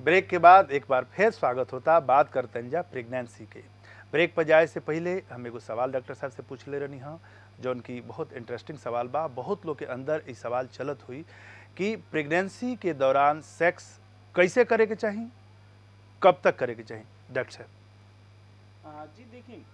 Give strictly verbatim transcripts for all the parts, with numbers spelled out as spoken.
Break के बाद एक बार फिर स्वागत होता। बात करते हैं जा प्रेगनेंसी के। ब्रेक पर जाए से पहले हम एगो सवाल डॉक्टर साहब से पूछ ले रही हाँ, जो उनकी बहुत इंटरेस्टिंग सवाल बा। बहुत लोग के अंदर ये सवाल चलत हुई कि प्रेगनेंसी के दौरान सेक्स कैसे करे के चाहिए, कब तक करे के चाहिए डॉक्टर साहब? जी देखिए,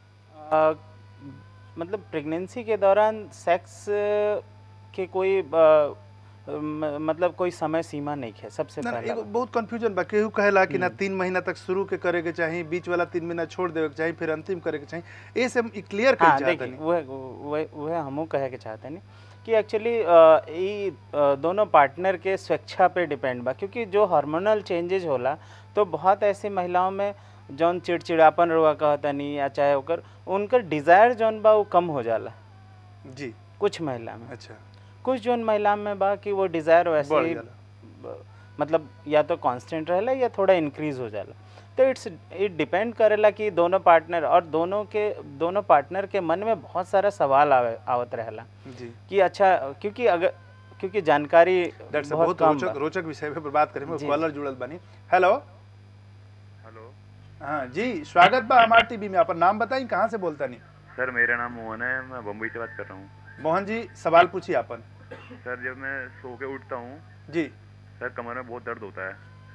मतलब प्रेगनेंसी के दौरान सेक्स के कोई आ, म, मतलब कोई समय सीमा नहीं है। सबसे ना, पहला एगो बहुत कंफ्यूजन बा। केहू कहेला कि ना तीन महीना तक शुरू के करे के चाहिए, बीच वाला तीन महीना छोड़ देवे के चाहिए, फिर अंतिम करे के चाहिए। ये सब क्लियर कर हाँ, चाहते देखिए वह वह वह हमू कहे के चाहते नहीं कि एक्चुअली ये दोनों पार्टनर के स्वेच्छा पे डिपेंड बा। क्योंकि जो हार्मोनल चेंजेज होला तो बहुत ऐसी महिलाओं में जौन चिड़चिड़ापन रुआ कहता नहीं, या चाहे ओकर उनकर डिज़ायर जौन बा वो कम हो जाला जी कुछ महिला में। अच्छा, कुछ जौन महिला में बा कि वो डिज़ायर वैसे ही मतलब या तो कांस्टेंट रहेला या थोड़ा इंक्रीज हो जाला। तो इट्स इट डिपेंड करेला कि दोनों पार्टनर और दोनों के दोनों पार्टनर के मन में बहुत सारा सवाल आवे आवत रहेला जी कि अच्छा, क्योंकि अगर क्योंकि जानकारी डॉक्टर साहब बहुत रोचक रोचक विषय पे बात करेंगे। कॉलर जुड़ल बनी। हेलो हेलो, हाँ जी, स्वागत बा हमारे टीवी में। अपन नाम बताई, कहाँ से बोलता नहीं? सर मेरा नाम मोहन है, मैं बम्बई से बात कर रहा हूँ। मोहन जी सवाल पूछिए अपन। सर जब मैं सो के उठता हूँ जी सर कमर में बहुत दर्द होता है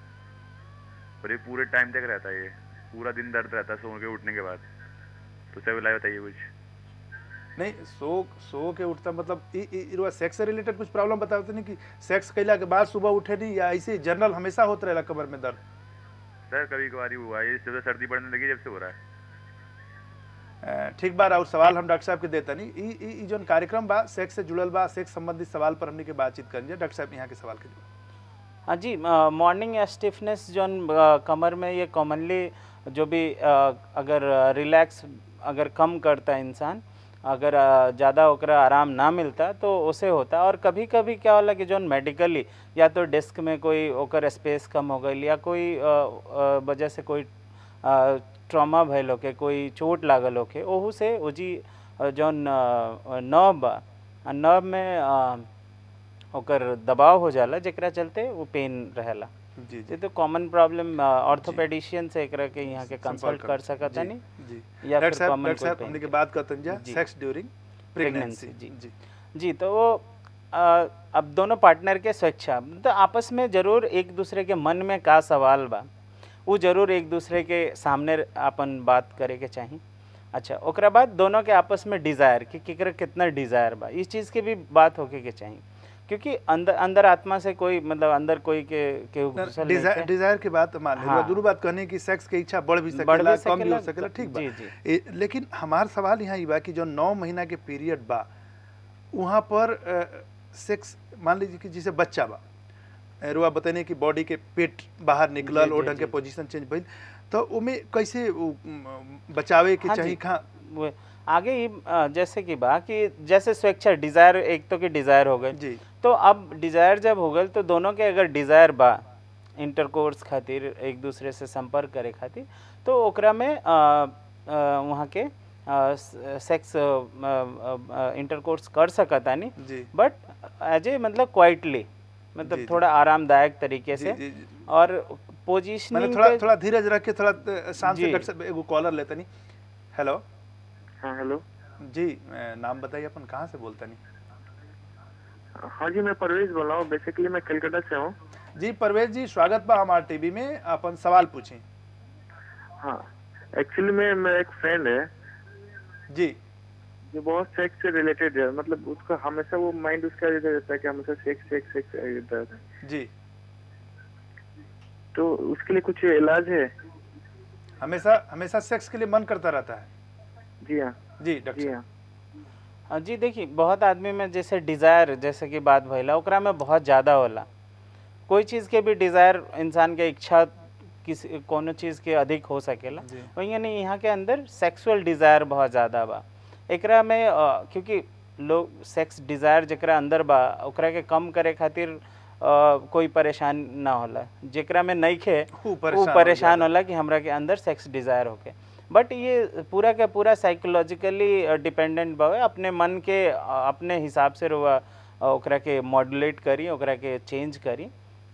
और ये पूरे टाइम तक रहता है, ये पूरा दिन दर्द रहता है सो के उठने के बाद। तो सर इलाज बताइए कुछ। नहीं, सो सो के उठता मतलब इ, इ, इ, सेक्स से रिलेटेड कुछ प्रॉब्लम बताते नहीं कि सेक्स कैला के बाद सुबह उठे नहीं, या ऐसे जनरल हमेशा होता रहेला कमर में दर्द? सर कभी कभार हुआ है, जब से सर्दी पड़ने लगी जब से हो रहा है। ठीक बार और सवाल हम डॉक्टर साहब के देता नहीं। ई ई जो कार्यक्रम बा सेक्स से जुड़ल बा, सेक्स संबंधित सवाल पर हमने के बातचीत करेंगे। डॉक्टर साहब यहाँ के सवाल के जवाब। हाँ जी, मॉर्निंग स्टिफनेस जौन कमर में ये कॉमनली जो भी आ, अगर रिलैक्स अगर कम करता है इंसान, अगर ज़्यादा ओकरा आराम ना मिलता तो उसे होता। और कभी कभी क्या होला कि जौन मेडिकली या तो डिस्क में कोई ओकर स्पेस कम हो गई, या कोई वजह से कोई ट्रॉमा भइल होके, कोई चोट लागल होके, ओहू से उजी जौन नर्व बा, नर्व में आ, ओकर दबाव हो जाला, जेकरा चलते वो पेन रहेला। जी जी, तो कॉमन प्रॉब्लम ऑर्थोपेडिशियन से एकरा के यहाँ के कंसल्ट कर सकत है नहीं जी। या डॉक्टर फिर कॉमन डॉक्टर साहब हमने के बात करते हैं सेक्स ड्यूरिंग प्रेगनेंसी। जी जी जी, तो वो आ, अब दोनों पार्टनर के स्वेच्छा तो आपस में जरूर एक दूसरे के मन में का सवाल बा वो जरूर एक दूसरे के सामने अपन बात करे के चाहिए। अच्छा, ओकरा बाद दोनों के आपस में डिज़ायर कि केकरा कितना डिज़ायर बा, इस चीज़ की भी बात होके के चाहिए। क्योंकि अंदर अंदर आत्मा से कोई मतलब अंदर कोई के के डिजायर डिजायर के बात मान ले। हाँ। दूसरी बात कहने की सेक्स के इच्छा बढ़ भी सकेला, कम भी हो सकेला, ठीक बा। जी, जी। लेकिन हमार सवाल यहाँ ये बा कि जो नौ महीना के पीरियड बा वहाँ पर सेक्स मान लीजिए कि जैसे बच्चा बा, रुआ बताने की बॉडी के पेट बाहर निकलल, ओ ढंग के पोजीशन चेंज भइल, तो उमे कैसे बचावे के चाहिए? हाँ, आगे ही जैसे कि बा कि जैसे स्वेच्छा डिज़ायर एक तो कि डिज़ायर हो गए, तो अब डिज़ायर जब हो गए तो दोनों के अगर डिज़ायर बा इंटरकोर्स खातिर, एक दूसरे से संपर्क करे खातिर, तो ओकरा में वहाँ के आ, सेक्स इंटरकोर्स कर सकता नहीं, बट एज ए मतलब क्वाइटली, मतलब जी, थोड़ा आरामदायक तरीके से। जी, जी, और पोजीशनिंग थोड़ा थोड़ा धीरज रख के, थोड़ा शांत से। डॉक्टर साहब एगो कॉलर लेता नहीं। हेलो। हाँ हेलो जी, नाम बताइए अपन, कहाँ से बोलता नहीं? हाँ जी, मैं परवेज बोल रहा हूँ, बेसिकली मैं कलकत्ता से हूँ। जी परवेज जी, स्वागत बा हमारे टीवी में। अपन सवाल पूछें। हाँ, एक्चुअली में मेरा एक फ्रेंड है जी जो बहुत सेक्स से रिलेटेड है, मतलब उसका हमेशा वो माइंड उसका रहता है कि हमेशा सेक्स सेक्स सेक्स रहता है। जी, तो उसके लिए कुछ इलाज है? हमेशा हमेशा सेक्स के लिए मन करता रहता है? जी हाँ जी डॉक्टर। जी हाँ जी, देखिए बहुत आदमी में जैसे डिज़ायर जैसे कि बात भइला ओकरा में बहुत ज़्यादा होला। कोई चीज़ के भी डिज़ायर इंसान के इच्छा किसी कोनो चीज़ के अधिक हो सकेला, वही नहीं यहाँ के अंदर सेक्सुअल डिज़ायर बहुत ज़्यादा बा। एकरा में आ, क्योंकि लोग सेक्स डिज़ायर जकरा अंदर बा ओकरा के कम करे खातिर आ, कोई परेशान ना होला, जेकरा में नहीं खे वो परेशान होला कि हमरा के अंदर सेक्स डिज़ायर होके। बट ये पूरा का पूरा साइकोलॉजिकली डिपेंडेंट बा, अपने मन के अपने हिसाब से रुआ ओकरा के मॉड्यूलेट करी, ओकरा के चेंज करी।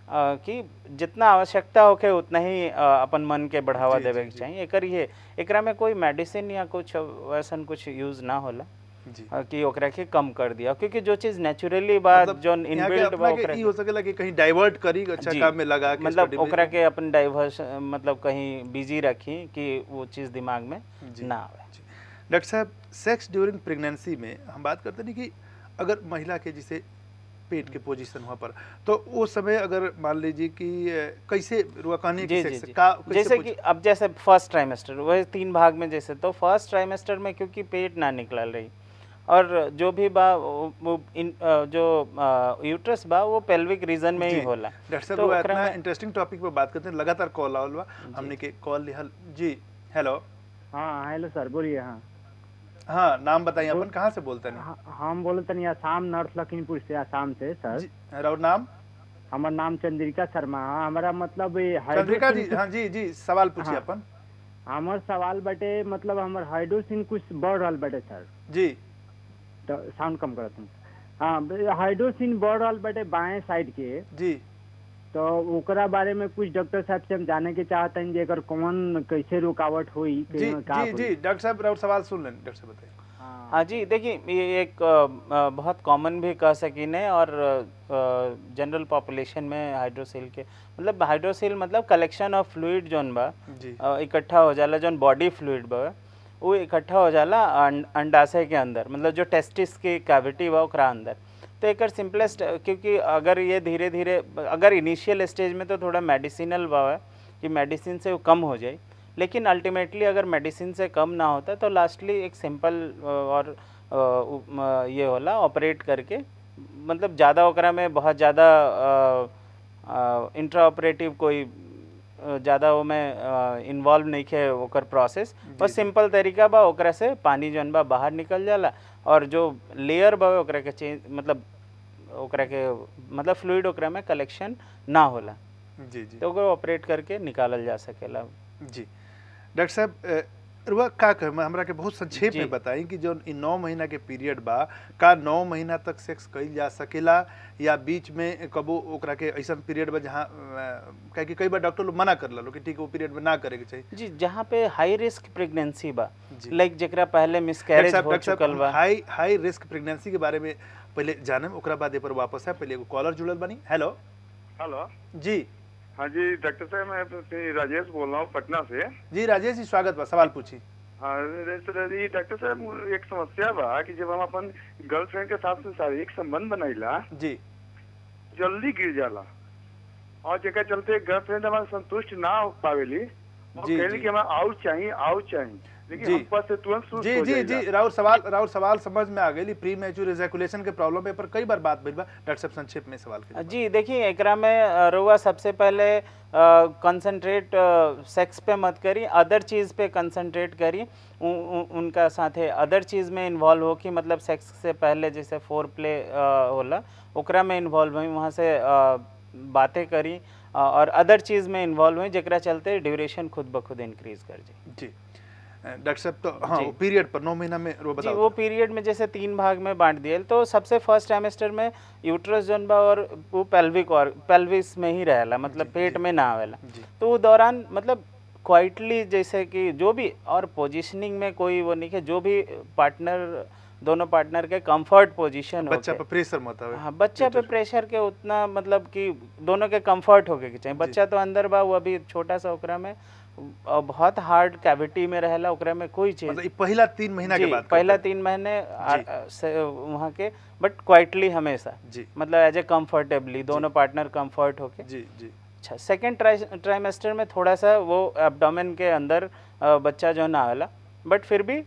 कि जितना आवश्यकता होके उतना ही अपन मन के बढ़ावा देवे के चाहिए। एकर ये एकरा में कोई मेडिसिन या कुछ वैसन कुछ यूज ना होला जी। कि ओकरा के कम कर दिया, क्योंकि जो चीज नेचुरली बात मतलब जो इनबिल्ट बा ओकरा के हो सकेला कि कहीं डाइवर्ट करी अच्छा काम में लगा के मतलब ओकरा के अपन डाइवर्स मतलब कहीं बिजी रखी कि वो चीज दिमाग में ना आवे। डॉक्टर साहब, सेक्स ड्यूरिंग प्रेगनेंसी में हम बात करते नहीं कि अगर महिला के जिसे पेट के पोजीशन हुआ पर तो वो समय अगर मान लीजिए कि कैसे रुआकानी की सेक्स का जैसे कि अब जैसे फर्स्ट ट्राइमेस्टर वह तीन भाग में, जैसे तो फर्स्ट ट्राइमेस्टर में क्योंकि पेट ना निकल रही और जो भी बा वो इन जो यूट्रस बा वो पेल्विक रीजन में ही होला। डॉक्टर साहब वो इतना इंटरेस्टिंग टॉपिक पे बात करते हैं, लगातार कॉल आवल बा हमने के कॉल लिहल जी। हेलो। हाँ हेलो सर बोलिए। हाँ हाँ नाम बताइए अपन, कहाँ से बोलते हैं? हम बोलते हैं आसाम, नॉर्थ लखीमपुर से, आसाम से सर। और नाम? हमारा नाम चंद्रिका शर्मा। हमारा मतलब चंद्रिका जी, हाँ जी जी सवाल पूछिए अपन। हमार सवाल बटे मतलब हमार हाइड्रोसिन कुछ बढ़ रहा बटे सर जी। तो साउंड कम करत हूँ। हाँ हाइड्रोसिन बढ़ रहा बटे बाएं साइड के जी। तो ओकरा बारे में कुछ डॉक्टर साहब से हम जाने के चाहते हैं जेकर कौन कैसे रुकावट हुई जी जी जी। डॉक्टर साहब और सवाल सुन लें, डॉक्टर साहब बताइए। हाँ जी, देखिए ये एक बहुत कॉमन भी कह सकीने और जनरल पॉपुलेशन में हाइड्रोसिल के मतलब हाइड्रोसिल मतलब कलेक्शन ऑफ फ्लूइड जोन बा इकट्ठा हो जाला, जोन बॉडी फ्लूइड बा वो इकट्ठा हो जाला अंडाशय के अंदर, मतलब जो टेस्टिस की कैविटी बा ओकरा अंदर। तो एक सिंपलेस्ट, क्योंकि अगर ये धीरे धीरे अगर इनिशियल स्टेज में तो थोड़ा मेडिसिनल बा है कि मेडिसिन से वो कम हो जाए, लेकिन अल्टीमेटली अगर मेडिसिन से कम ना होता तो लास्टली एक सिंपल और ये होला ऑपरेट करके, मतलब ज़्यादा ओकरा में बहुत ज़्यादा इंट्रा ऑपरेटिव कोई ज़्यादा वो में इन्वॉल्व नहीं खे ओकर प्रोसेस, बस सिंपल तरीका बा ओकरा से पानी जौन बा बाहर निकल जाला और जो लेयर बा ओकरा के चेंज मतलब ओकरा के मतलब फ्लूइड ओकरा में कलेक्शन ना होला जी जी, तो ओकरा ऑपरेट करके निकालल जा सकेला जी। डॉक्टर साहब रुआ का कह हमरा के बहुत संक्षेप में बताई कि जो नौ महीना के पीरियड बा का नौ महीना तक सेक्स कइल जा सकेला या बीच में कबो ओकरा के ऐसा पीरियड बा जहाँ कह कि कई बार डॉक्टर लोग मना कर लो कि ठीक है वो पीरियड में ना करे के चाहिए जी, जहाँ पे हाई रिस्क प्रेगनेंसी बा लाइक जेकरा पहले मिसकैरेज हो चुकल बा। हाई हाई रिस्क प्रेगनेंसी के बारे में पहले जाने ओकरा बाद पर वापस है। पहले एगो कॉलर जुड़ल बनी। हेलो हेलो जी। हाँ जी डॉक्टर साहब, मैं राजेश बोल रहा हूँ पटना से। जी राजेश जी स्वागत बा, सवाल पूछिए। हाँ जी डॉक्टर साहब, एक समस्या बा कि जब हम अपन गर्लफ्रेंड के साथ में शारीरिक संबंध बनाइला जी जल्दी गिर जाला और जेकर चलते गर्लफ्रेंड हमारा संतुष्ट ना हो पावेली और कहली कि हमें और चाहिए और चाहिए, लेकिन हम पास से तुरंत सुस्त जी हो जी जी राउर सवाल राउर सवाल समझ में आ गई। प्री मैच्योर इजैकुलेशन के प्रॉब्लम पे पर कई बार बात भइल बा। डॉक्टर साहब संक्षेप में सवाल कीजिए। जी देखिए, एकरा में रउआ सबसे पहले कंसंट्रेट सेक्स पे मत करी, अदर चीज़ पे कंसंट्रेट करी। उ, उ, उनका साथे अदर चीज़ में इन्वॉल्व हो कि मतलब सेक्स से पहले जैसे फोर प्ले होला ओकरा में इन्वॉल्व हुई, वहाँ से बातें करी और अदर चीज़ में इन्वॉल्व हुई, जेकरा चलते ड्यूरेशन खुद ब खुद इंक्रीज कर जाए। जी डॉक्टर साहब, तो हाँ वो पीरियड पर नौ महीना में वो बताओ। जी वो पीरियड में जैसे तीन भाग में बांट दिए, तो सबसे फर्स्ट ट्राइमेस्टर में यूट्रस जोन बा और वो पेल्विक और पेल्विस में ही रहेला, मतलब पेट में ना आवेला। तो वो दौरान मतलब क्वाइटली जैसे कि जो भी और पोजीशनिंग में कोई वो नहीं है, जो भी पार्टनर दोनों पार्टनर के कंफर्ट पोजीशन हो, बच्चा पे प्रेशर मत आवे। हाँ बच्चा पे प्रेशर के उतना मतलब कि दोनों के कंफर्ट होके के चाहिए। बच्चा तो अंदर बा, वो अभी छोटा सा ओकरा में बहुत हार्ड कैविटी में रहेला, ओकरा में कोई चीज मतलब पहला तीन महीना के बाद पहला तीन महीने वहाँ के बट क्वाइटली हमेशा जी, मतलब एज ए कंफर्टेबली दोनों पार्टनर कंफर्ट होके जी जी। अच्छा सेकेंड ट्राइमेस्टर में थोड़ा सा वो एब्डोमेन के अंदर बच्चा जो ना आवेला, बट फिर भी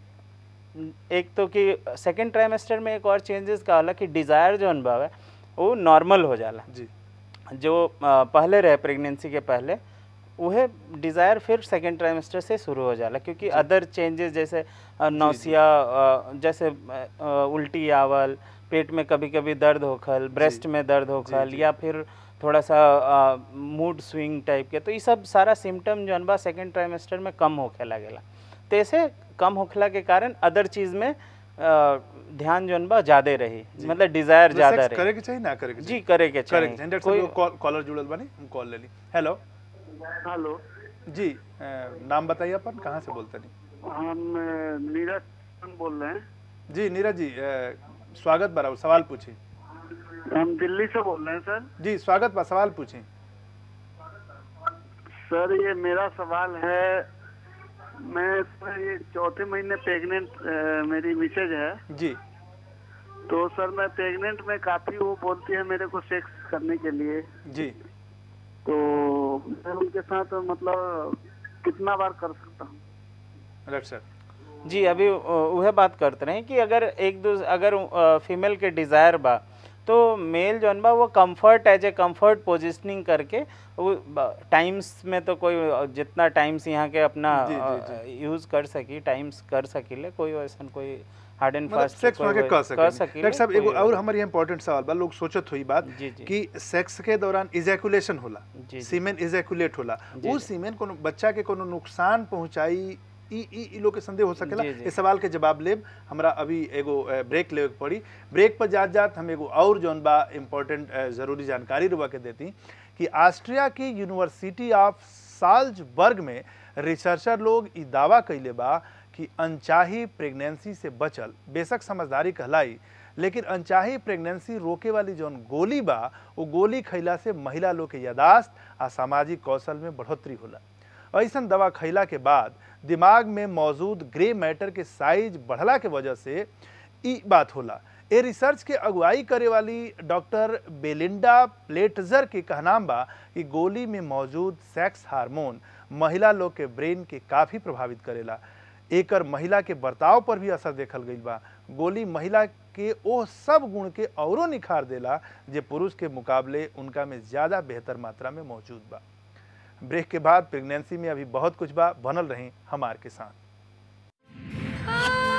एक तो कि सेकेंड ट्राइमेस्टर में एक और चेंजेस का होला कि डिज़ायर जो अनुभव है वो नॉर्मल हो जाला जी। जो पहले रहे प्रेगनेंसी के पहले वह डिज़ायर फिर सेकेंड ट्राइमेस्टर से शुरू हो जाला, क्योंकि अदर चेंजेस जैसे नौसिया, जैसे उल्टी आवल, पेट में कभी कभी दर्द होखल, ब्रेस्ट में दर्द होखल, या फिर थोड़ा सा मूड स्विंग टाइप के, तो ये सब सारा सिम्टम जो अनबा सेकेंड ट्राइमेस्टर में कम होखे लगेला। तो ऐसे कम होखला के कारण अदर चीज़ में ध्यान जोन बा ज्यादा रही, मतलब डिजायर ज्यादा रही। करे के चाहिए ना करे के जी करे के चाहिए। कोई कॉलर जुड़ल बानी, हम कॉल ले ली। हेलो हेलो जी, नाम बताइए अपन, कहाँ से बोलते नहीं? हम नीरज बोल रहे हैं। जी नीरज जी, स्वागत बराबर, सवाल पूछिए। हम दिल्ली से बोल रहे हैं सर। जी स्वागत बा, सवाल पूछिए। सर ये मेरा सवाल है, मैं ये चौथे महीने प्रेग्नेंट, मेरी मिसेज है जी। तो सर मैं प्रेग्नेंट में काफी वो बोलती है मेरे को सेक्स करने के लिए जी, तो मैं उनके साथ मतलब कितना बार कर सकता हूँ? Right sir. जी अभी वह बात करते रहे कि अगर एक दूसरे अगर फीमेल के डिज़ायर बा तो मेल जो बा वो comfort as a comfort positioning करके वो टाइम्स में तो कोई जितना टाइम्स यहाँ के अपना यूज़ कर सकी टाइम्स कर सकीले, कोई वैसा कोई हार्ड एंड फास्ट सेक्स में कर सके। डॉक्टर साहब एगो और हमारी इंपॉर्टेंट सवाल बा, लोग सोचत हुई बात कि सेक्स के दौरान इजैकुलेशन होला, सीमेन इजैकुलेट होला, वो सीमेन कोनो बच्चा के कोनो नुकसान पहुंचाई, ई ई लोग के संदेह हो सकेला। इस सवाल के जवाब लेब, हमरा अभी एगो ब्रेक लेवे के पड़ी। ब्रेक पर जात जात हम एगो और जौन बा इम्पोर्टेंट जरूरी जानकारी रुआ के देती कि ऑस्ट्रिया की यूनिवर्सिटी ऑफ साल्जबर्ग में रिसर्चर लोग ई दावा कैले बा कि अनचाही प्रेगनेंसी से बचल बेशक समझदारी कहलाई, लेकिन अनचाही प्रेगनेंसी रोके वाली जौन गोली बा वो गोली खैला से महिला लोग के यादाश्त आ सामाजिक कौशल में बढ़ोतरी होला। ऐसा दवा खैला के बाद दिमाग में मौजूद ग्रे मैटर के साइज बढ़ला के वजह से ई बात होला। ए रिसर्च के अगुवाई करे वाली डॉक्टर बेलिंडा प्लेटजर के कहनाम बा कि गोली में मौजूद सेक्स हार्मोन महिला लोग के ब्रेन के काफ़ी प्रभावित करेला, एकर महिला के बर्ताव पर भी असर देखल गई बा। गोली महिला के ओ सब गुण के औरों निखार देला जे पुरुष के मुकाबले उनका में ज़्यादा बेहतर मात्रा में मौजूद बा। ब्रेक के बाद प्रेगनेंसी में अभी बहुत कुछ बा, बनल रही हमार के साथ।